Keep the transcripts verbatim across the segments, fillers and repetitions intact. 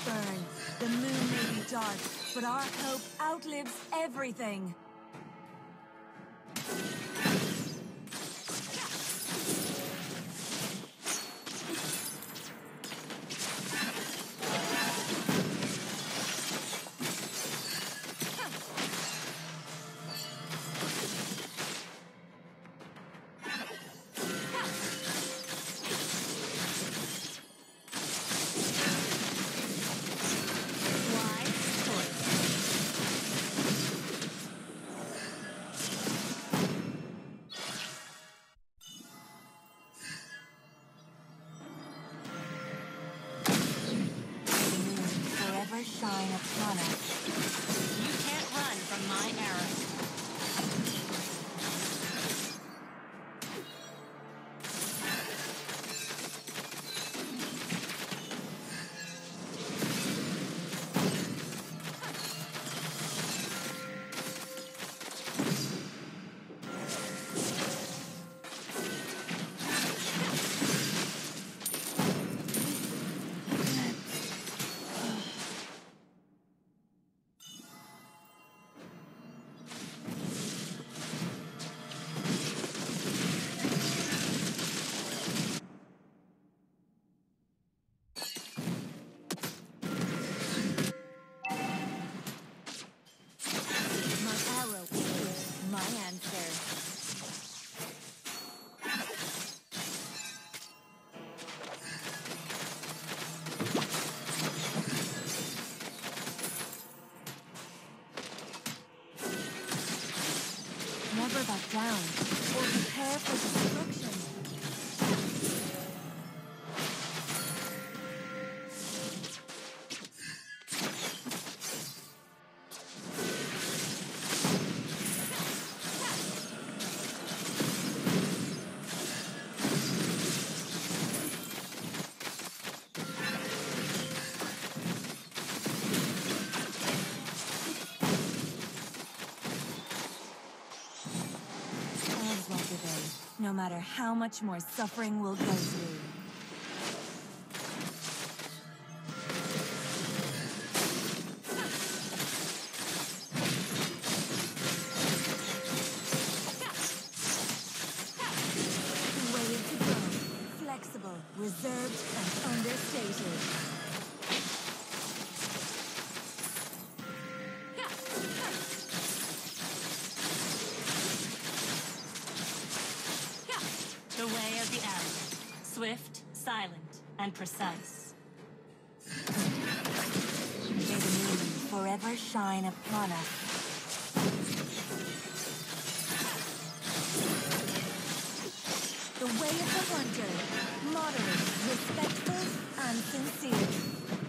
burn. The moon may be dark, but our hope outlives everything. Shine upon us. You can't run from my arrows. Never back down, or prepare for destruction. No matter how much more suffering we'll go through. The way to go. Flexible, reserved, and understated. The way of the arrow. Swift, silent, and precise. May the moon forever shine upon us. The way of the hunter. Moderate, respectful, and sincere.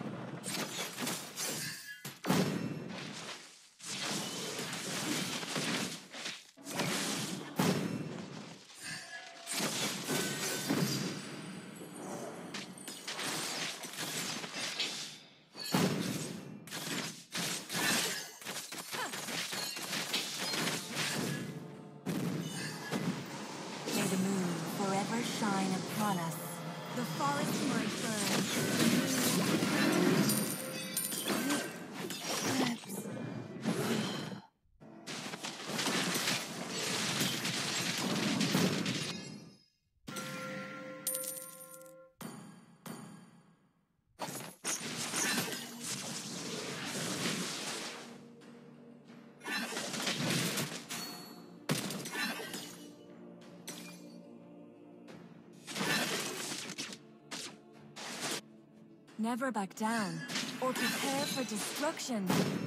Shine upon us. The forest might never back down, or prepare for destruction.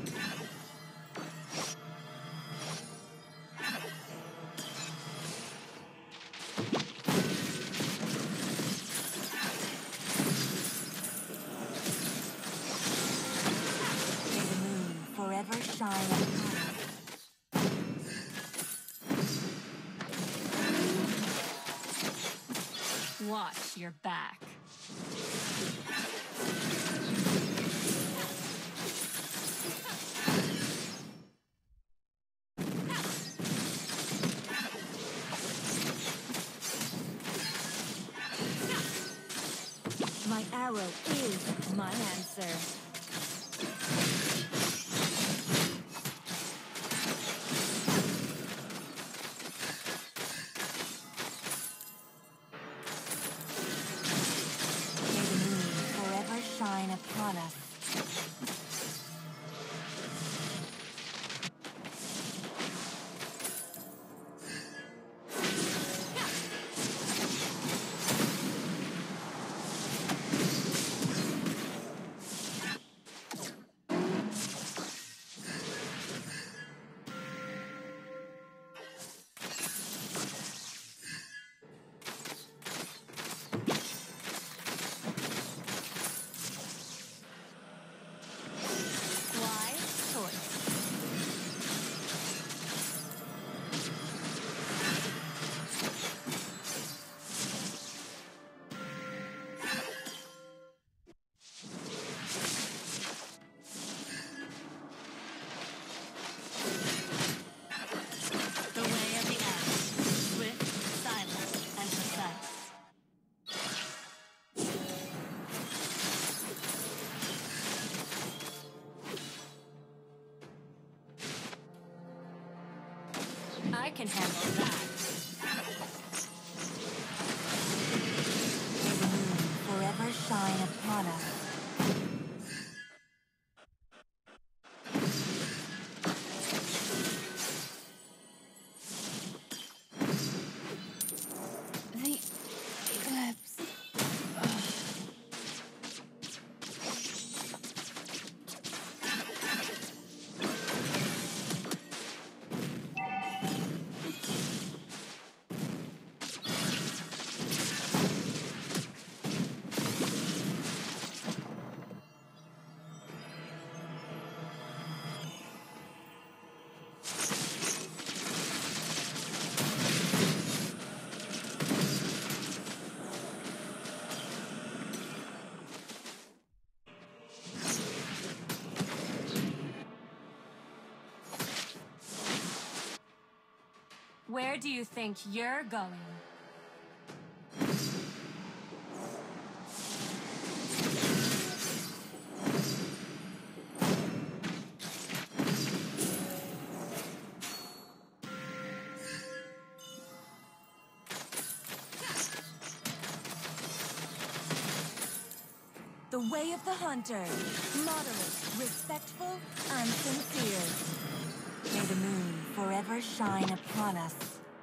May the moon forever shine upon us. Watch your back. My arrow is my answer. upon us. I can handle that. May the moon forever shine upon us. The eclipse. Where do you think you're going? The way of the hunter, moderate, respectful, and sincere. May the moon forever shine upon us.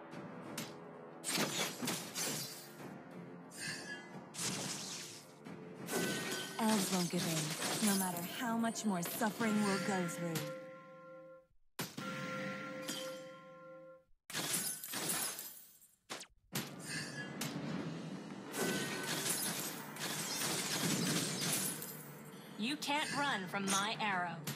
Elves won't give in, no matter how much more suffering we'll go through. You can't run from my arrow.